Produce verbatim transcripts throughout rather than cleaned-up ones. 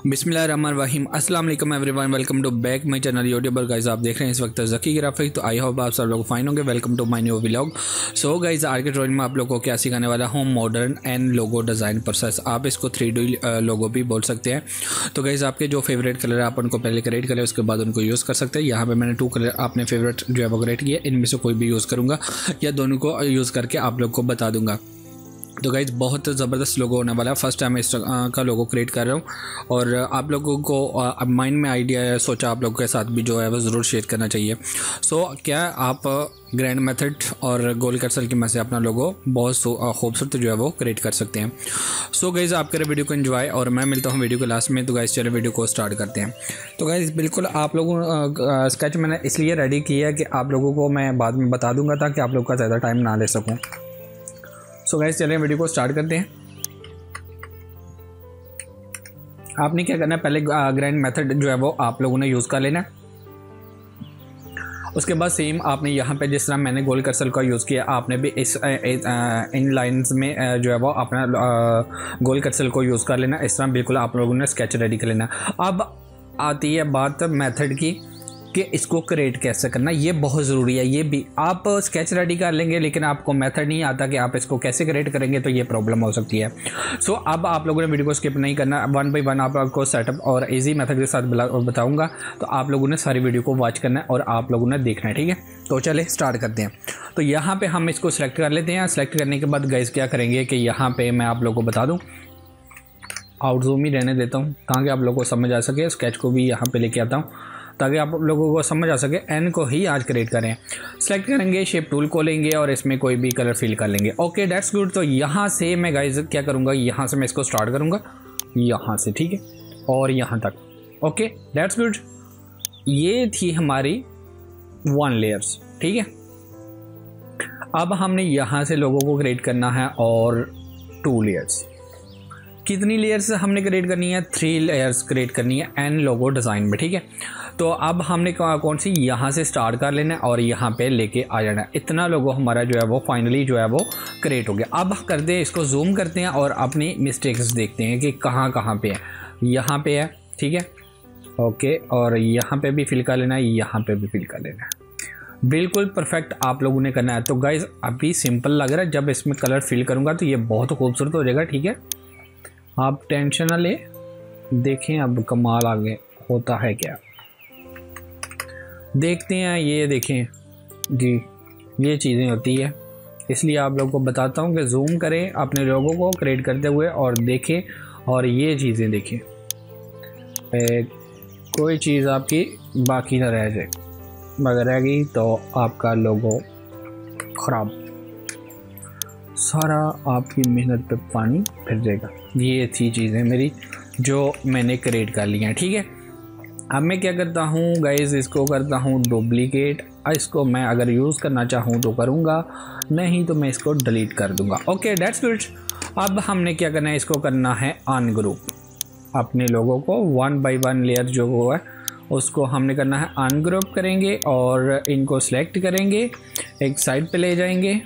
बिस्मिल्लाहिर्रहमानिर्रहीम अस्सलाम वालेकुम everyone, welcome to back my channel YouTuber. Guys आप देख रहे हैं इस वक्त ज़की ग्राफिक। तो आई होप आप सब लोग फाइन होंगे। Welcome to my new vlog. So guys आज के ट्यूटोरियल में आप लोगों को क्या सिखाने वाला हूँ, modern and logo design process. आप इसको थ्री डी लोगो भी बोल सकते हैं। तो गाइस आपके जो फेवरेट कलर है आप उनको पहले क्रिएट करें, उसके बाद उनको यूज़ कर सकते हैं। यहाँ पर मैंने टू कलर अपने फेवरेट जो है वो क्रिएट किए, इनमें से कोई भी यूज़ करूँगा या दोनों को यूज़ करके आप लोग को बता दूँगा। तो गाइज बहुत ज़बरदस्त लोगो होने वाला है। फर्स्ट टाइम इस का लोगो क्रिएट कर रहा हूँ और आप लोगों को अब माइंड में आइडिया है, सोचा आप लोगों के साथ भी जो है वो ज़रूर शेयर करना चाहिए। सो so, क्या आप ग्रैंड मेथड और गोल कर्सर की मदद से अपना लोगो बहुत खूबसूरत जो है वो क्रिएट कर सकते हैं। सो so, गाइज आप करें वीडियो को एंजॉय और मैं मिलता हूँ वीडियो के लास्ट में। तो गाइज चले वीडियो को स्टार्ट करते हैं। तो गाइज बिल्कुल आप लोगों स्केच मैंने इसलिए रेडी किया है कि आप लोगों को मैं बाद में बता दूँगा ताकि आप लोग का ज़्यादा टाइम ना ले सकूँ। सो गाइस चलिए वीडियो को स्टार्ट करते हैं। आपने क्या करना है, पहले ग्रैंड मेथड जो है वो आप लोगों ने यूज़ कर लेना है। उसके बाद सेम आपने यहाँ पे जिस तरह मैंने गोल कर्सर का यूज़ किया, आपने भी इस आ, आ, इन लाइंस में जो है वो अपना गोल कर्सर को यूज़ कर लेना। इस तरह बिल्कुल आप लोगों ने स्केच रेडी कर लेना। अब आती है बात मेथड की कि इसको क्रिएट कैसे करना, ये बहुत ज़रूरी है। ये भी आप स्केच रेडी कर लेंगे लेकिन आपको मेथड नहीं आता कि आप इसको कैसे क्रिएट करेंगे, तो ये प्रॉब्लम हो सकती है। सो so, अब आप लोगों ने वीडियो को स्किप नहीं करना, वन बाय वन आप आपको सेटअप और इजी मेथड के साथ बताऊंगा। तो आप लोगों ने सारी वीडियो को वॉच करना है और आप लोगों ने देखना है, ठीक है। तो चले स्टार्ट करते हैं। तो यहाँ पर हम इसको सिलेक्ट कर लेते हैं। सेलेक्ट करने के बाद गाइस क्या करेंगे कि यहाँ पर मैं आप लोगों को बता दूँ, आउट जूम ही रहने देता हूँ ताकि आप लोगों को समझ आ सके। स्केच को भी यहाँ पर लेके आता हूँ ताकि आप लोगों को समझ आ सके। एन को ही आज क्रिएट करें। सेलेक्ट करेंगे, शेप टूल को लेंगे और इसमें कोई भी कलर फिल कर लेंगे। Okay that's good. तो यहाँ से मैं गाइस क्या करूँगा, यहाँ से मैं इसको स्टार्ट करूँगा, यहाँ से, ठीक है, और यहाँ तक। Okay that's good. ये थी हमारी वन लेयर्स, ठीक है। अब हमने यहाँ से लोगों को क्रिएट करना है और टू लेयर्स। कितनी लेयर्स हमने क्रिएट करनी है? थ्री लेयर्स क्रिएट करनी है एन लोगो डिज़ाइन में, ठीक है। तो अब हमने कौन सी यहाँ से स्टार्ट कर लेना है और यहाँ पे लेके आ जाना है। इतना लोगो हमारा जो है वो फाइनली जो है वो क्रिएट हो गया। अब करते हैं इसको जूम करते हैं और अपनी मिस्टेक्स देखते हैं कि कहाँ कहाँ पे है। यहाँ पे है, ठीक है, ओके, और यहाँ पे भी फिल कर लेना है, यहाँ पे भी फिल कर लेना है। बिल्कुल परफेक्ट आप लोगों ने करना है। तो गाइज अभी सिंपल लग रहा है, जब इसमें कलर फिल करूँगा तो ये बहुत खूबसूरत हो जाएगा, ठीक है। आप टेंशन ना ले, देखें अब कमाल आगे होता है क्या, देखते हैं। ये देखें जी, ये चीज़ें होती है, इसलिए आप लोगों को बताता हूँ कि जूम करें अपने लोगों को क्रिएट करते हुए और देखें, और ये चीज़ें देखें, ए, कोई चीज़ आपकी बाकी ना रह जाए। अगर रह गई तो आपका लोगो ख़राब, सारा आपकी मेहनत पे पानी फिर जाएगा। ये थी चीज़ें मेरी जो मैंने क्रिएट कर ली हैं, ठीक है। अब मैं क्या करता हूँ गाइस, इसको करता हूँ डुप्लीकेट। इसको मैं अगर यूज़ करना चाहूँ तो करूँगा, नहीं तो मैं इसको डिलीट कर दूँगा। Okay that's good. अब हमने क्या करना है, इसको करना है अनग्रुप। अपने लोगों को वन बाय वन लेयर जो हुआ है उसको हमने करना है अनग्रुप करेंगे और इनको सेलेक्ट करेंगे, एक साइड पे ले जाएंगे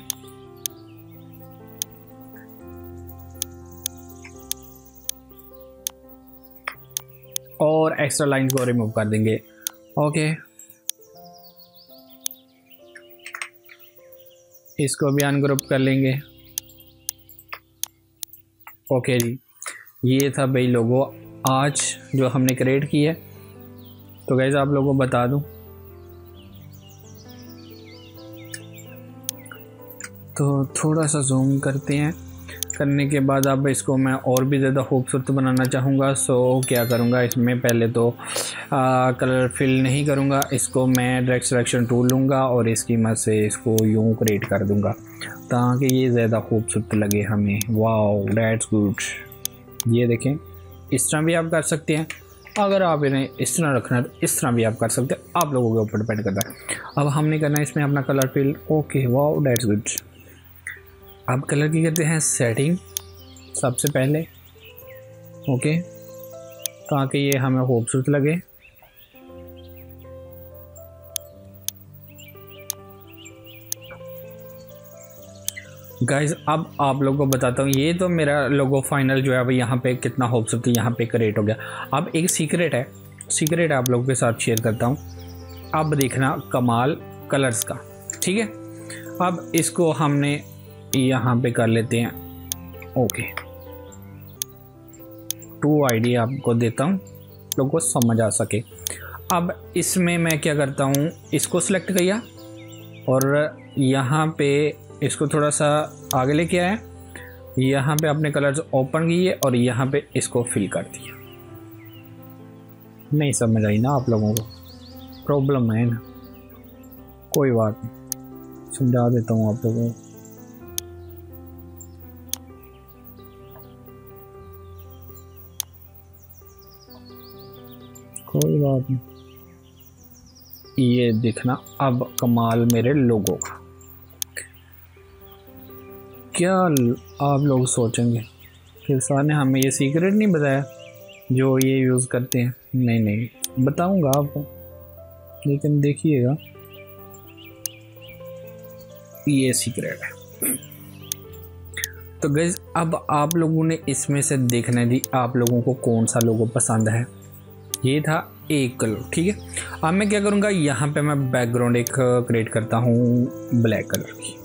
और एक्स्ट्रा लाइन को रिमूव कर देंगे। ओके, इसको भी अनग्रुप कर लेंगे। ओके जी, ये था भाई लोगो आज जो हमने क्रिएट की है। तो गाइस आप लोगों को बता दूं, तो थोड़ा सा जूम करते हैं। करने के बाद अब इसको मैं और भी ज़्यादा खूबसूरत बनाना चाहूँगा। सो क्या करूँगा, इसमें पहले तो आ, कलर फिल नहीं करूँगा, इसको मैं डायरेक्ट सिलेक्शन टूल लूँगा और इसकी मदद से इसको यूँ क्रिएट कर दूँगा ताकि ये ज़्यादा खूबसूरत लगे हमें। Wow that's good. ये देखें, इस तरह भी आप कर सकते हैं। अगर आप इन्हें इस तरह रखना है तो इस तरह भी आप कर सकते हैं, आप लोगों के ऊपर डिपेंड करता है। अब हमने करना है इसमें अपना colour fill. Okay wow that's good. अब कलर की करते हैं सेटिंग सबसे पहले, ओके, ताकि ये हमें खूबसूरत लगे। गाइज अब आप लोगों को बताता हूँ, ये तो मेरा लोगो फाइनल जो है वो यहाँ पे कितना खूबसूरती यहाँ पे क्रिएट हो गया। अब एक सीक्रेट है, सीक्रेट आप लोगों के साथ शेयर करता हूँ। अब देखना कमाल कलर्स का, ठीक है। अब इसको हमने यहाँ पे कर लेते हैं ओके। टू आइडिया आपको देता हूँ, लोगों को समझ आ सके। अब इसमें मैं क्या करता हूँ, इसको सिलेक्ट किया और यहाँ पे इसको थोड़ा सा आगे लेके आया, यहाँ पे अपने कलर्स ओपन किए और यहाँ पे इसको फिल कर दिया। नहीं समझ आई ना आप लोगों को, प्रॉब्लम है ना, कोई बात नहीं, समझा देता हूँ आप लोगों को। कोई बात नहीं, ये देखना अब कमाल मेरे लोगों का। क्या आप लोग सोचेंगे कि सर ने हमें ये सीक्रेट नहीं बताया जो ये यूज़ करते हैं? नहीं नहीं बताऊंगा आपको, लेकिन देखिएगा ये सीक्रेट है। तो गाइस अब आप लोगों ने इसमें से देखना है जी आप लोगों को कौन सा लोगो पसंद है। ये था एक कलर, ठीक है। अब मैं क्या करूँगा, यहाँ पे मैं बैकग्राउंड एक क्रिएट करता हूँ ब्लैक कलर की।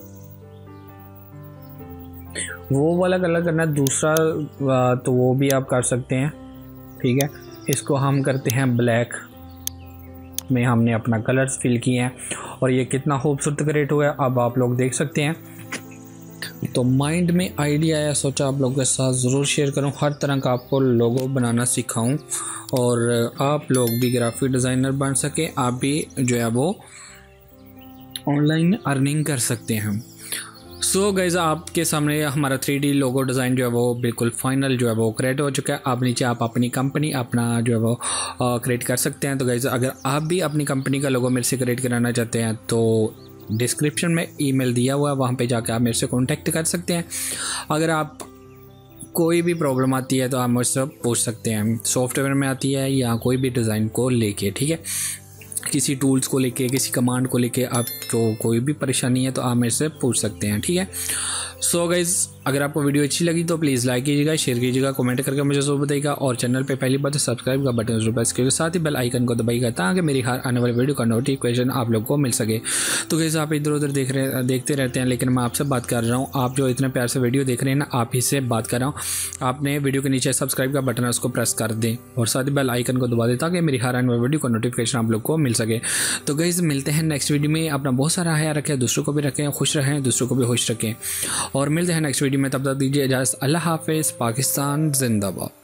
वो वाला कलर करना दूसरा तो वो भी आप कर सकते हैं, ठीक है। इसको हम करते हैं ब्लैक में, हमने अपना कलर्स फिल किए हैं और ये कितना खूबसूरत क्रिएट हुआ है अब आप लोग देख सकते हैं। तो माइंड में आइडिया आया, सोचा आप लोगों के साथ ज़रूर शेयर करूं, हर तरह का आपको लोगो बनाना सिखाऊं और आप लोग भी ग्राफिक डिज़ाइनर बन सकें, आप भी जो है वो ऑनलाइन अर्निंग कर सकते हैं। सो so गाइज आपके सामने हमारा थ्री डी लोगो डिज़ाइन जो है वो बिल्कुल फाइनल जो है वो क्रिएट हो चुका है। आप नीचे आप अपनी कंपनी अपना जो है वो क्रिएट कर सकते हैं। तो गाइज अगर आप भी अपनी कंपनी का लोगो मेरे से क्रिएट कराना चाहते हैं तो डिस्क्रिप्शन में ईमेल दिया हुआ है, वहाँ पे जाकर आप मेरे से कांटेक्ट कर सकते हैं। अगर आप कोई भी प्रॉब्लम आती है तो आप मुझसे पूछ सकते हैं, सॉफ्टवेयर में आती है या कोई भी डिज़ाइन को लेके, ठीक है। किसी टूल्स को लेके, किसी कमांड को लेके आपको कोई भी परेशानी है तो आप मेरे से पूछ सकते हैं, ठीक है। सो गाइज अगर आपको वीडियो अच्छी लगी तो प्लीज़ लाइक कीजिएगा, शेयर कीजिएगा, कमेंट करके मुझे ज़रूर बताइएगा और चैनल पे पहली बार तो सब्सक्राइब का बटन जरूर प्रेस कीजिए, साथ ही बेल आइकन को दबाइएगा ताकि मेरी हर आने वाली वीडियो का नोटिफिकेशन आप लोग को मिल सके। तो गाइज आप इधर उधर देख रहे देखते रहते हैं, लेकिन मैं आपसे बात कर रहा हूँ, आप जो इतने प्यार से वीडियो देख रहे हैं ना, आप ही से बात कर रहा हूँ। आपने वीडियो के नीचे सब्सक्राइब का बटन है उसको प्रेस कर दें और साथ ही बेल आइकन को दबा दें ताकि मेरी हर आने वाली वीडियो का नोटिफिकेशन आप लोग को मिल सके। तो गाइज मिलते हैं नेक्स्ट वीडियो में, अपना बहुत सारा ख्याल रखें, दूसरों को भी रखें, खुश रहें, दूसरों को भी खुश रखें और मिलते हैं नेक्स्ट वीडियो में। तब तक दीजिए इजाज़त, अल्लाह हाफिज़, पाकिस्तान जिंदाबाद।